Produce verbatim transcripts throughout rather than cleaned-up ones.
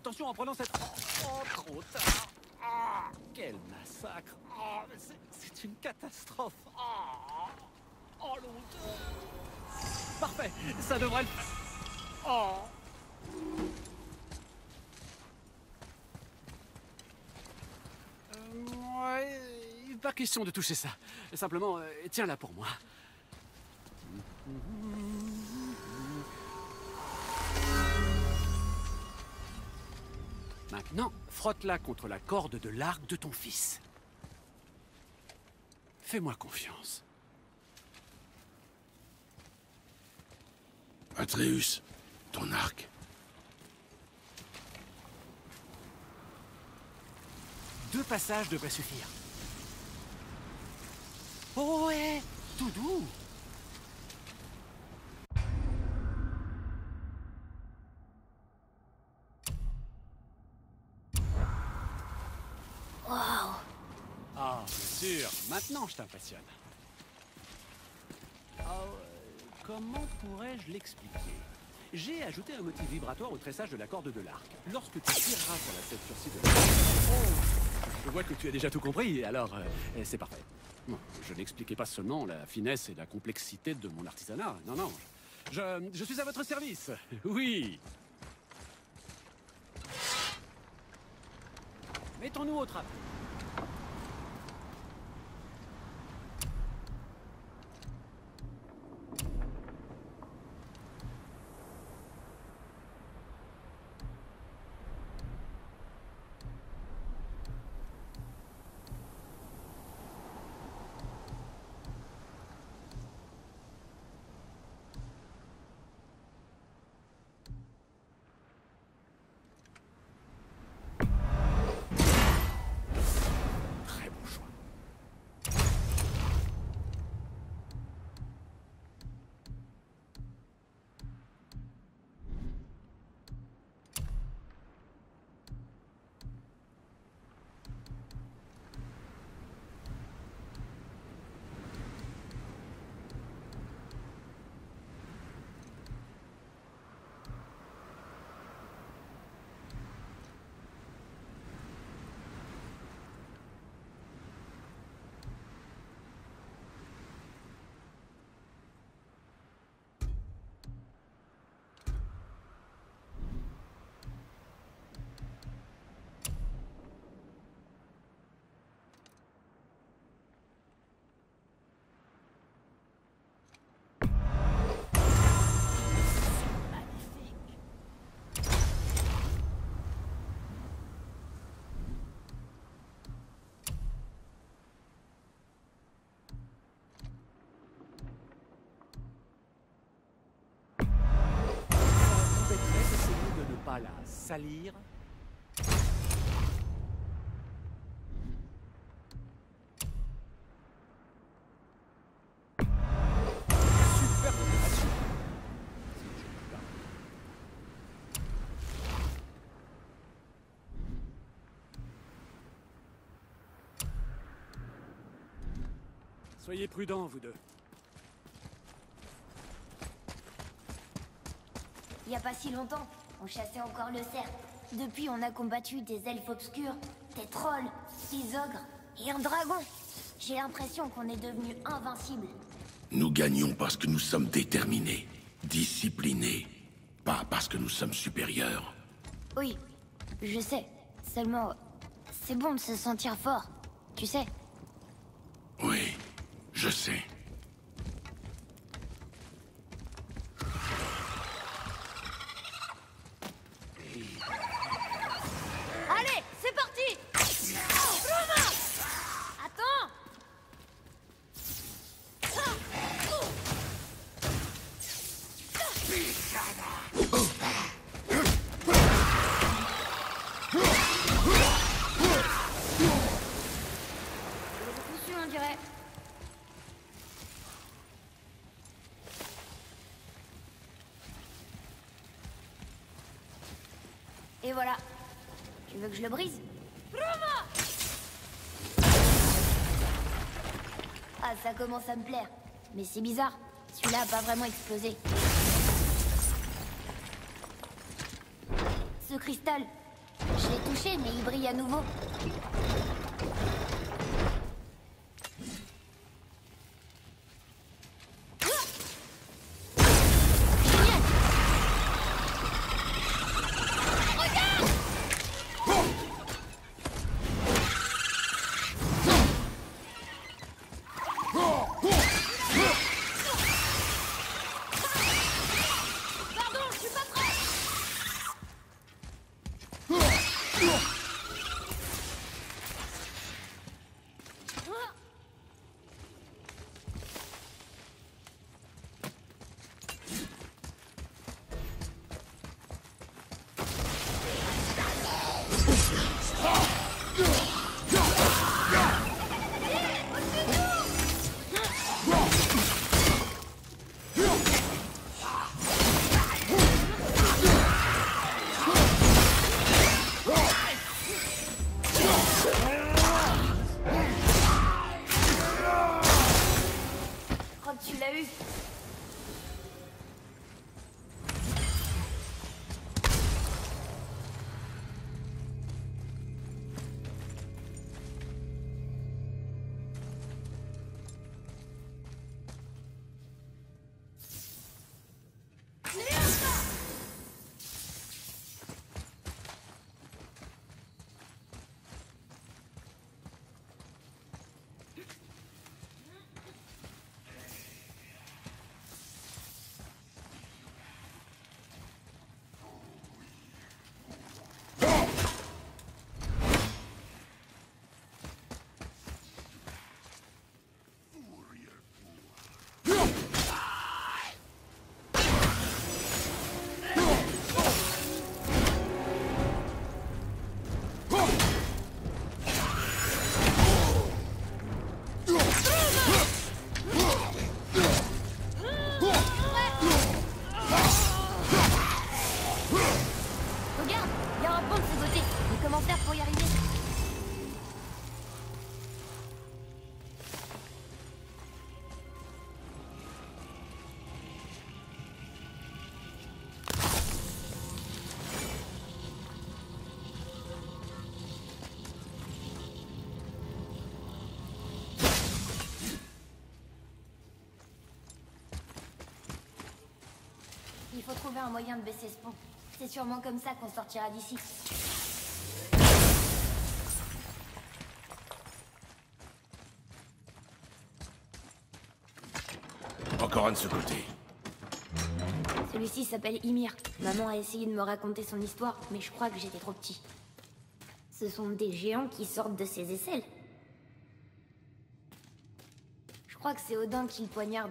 attention en prenant cette... Oh, trop tard. Ah, quel massacre. Oh, mais c'est, c'est une catastrophe. Oh, oh l'odeur. Parfait, ça devrait le faire. Oh. Euh, ouais, pas question de toucher ça. Simplement, euh, tiens-la pour moi. Maintenant, frotte-la contre la corde de l'arc de ton fils. Fais-moi confiance. Atreus, ton arc. Deux passages devraient suffire. Oh ouais, tout doux. Waouh! Ah, bien sûr, maintenant je t'impressionne. Oh, euh, comment pourrais-je l'expliquer? J'ai ajouté un motif vibratoire au tressage de la corde de l'arc. Lorsque tu tireras sur la ceinture-ci de l'arc... Oh, je vois que tu as déjà tout compris, alors euh, c'est parfait. Non, je n'expliquais pas seulement la finesse et la complexité de mon artisanat. Non, non, je, je suis à votre service. Oui. Mettons-nous au travail. Essayez de ne pas la salir. Super opération. Soyez prudents, vous deux. Il y a pas si longtemps, on chassait encore le cerf. Depuis, on a combattu des elfes obscurs, des trolls, des ogres et un dragon. J'ai l'impression qu'on est devenu invincible. Nous gagnons parce que nous sommes déterminés, disciplinés, pas parce que nous sommes supérieurs. Oui, je sais. Seulement, c'est bon de se sentir fort, tu sais. Oui, je sais. Allez, c'est parti! Roma! Attends! Cousu, on dirait. Et voilà. Tu veux que je le brise? Roma! Ah, ça commence à me plaire. Mais c'est bizarre. Celui-là a pas vraiment explosé. Ce cristal, Je l'ai touché, mais il brille à nouveau. Tu l'as eu. Il faut trouver un moyen de baisser ce pont. C'est sûrement comme ça qu'on sortira d'ici. Encore un de ce côté. Celui-ci s'appelle Ymir. Maman a essayé de me raconter son histoire, mais je crois que j'étais trop petit. Ce sont des géants qui sortent de ses aisselles. Je crois que c'est Odin qui le poignarde.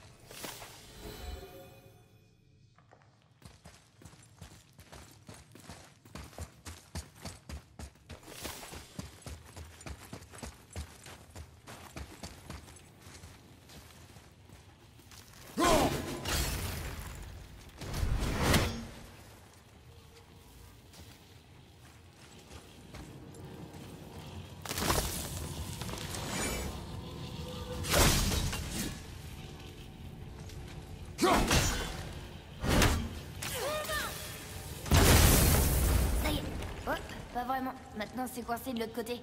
Ça y est. Oh, pas vraiment. Maintenant, c'est coincé de l'autre côté.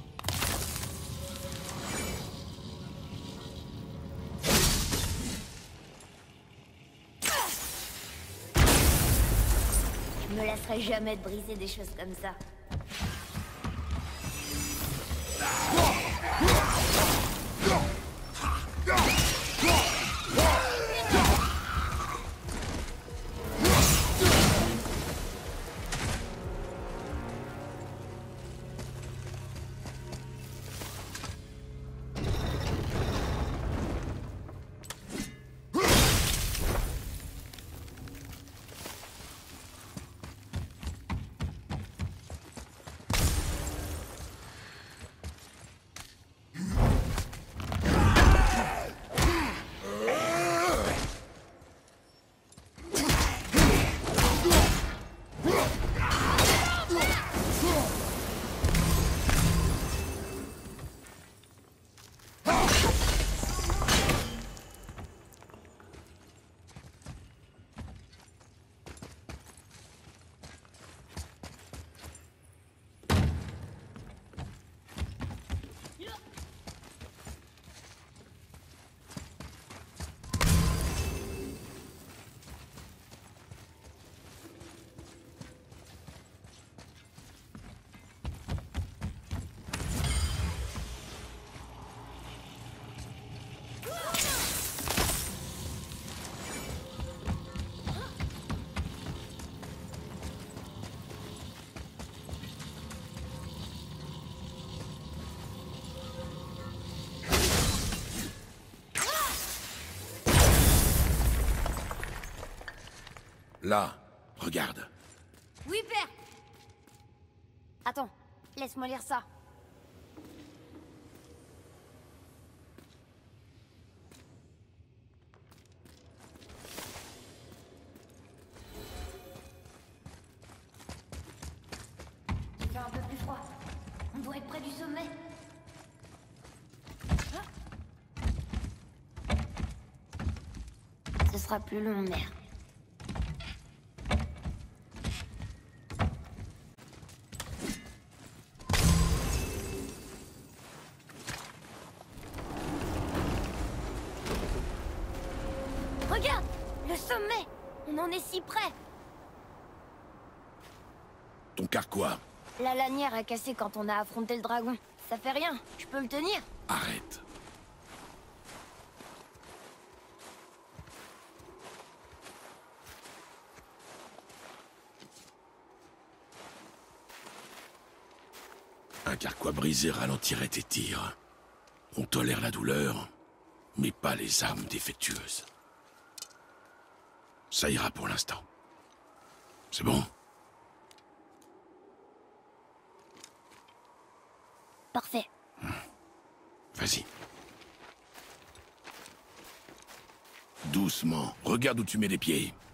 Je me lasserai jamais de briser des choses comme ça. Là, regarde. Oui, père. Attends, laisse-moi lire ça. Il fait un peu plus froid. On doit être près du sommet. Ce sera plus long, mère. Regarde! Le sommet! On en est si près! Ton carquois. La lanière a cassé quand on a affronté le dragon. Ça fait rien, je peux le tenir. Arrête. Un carquois brisé ralentirait tes tirs. On tolère la douleur, mais pas les armes défectueuses. Ça ira pour l'instant. C'est bon? Parfait. Vas-y. Doucement. Regarde où tu mets les pieds.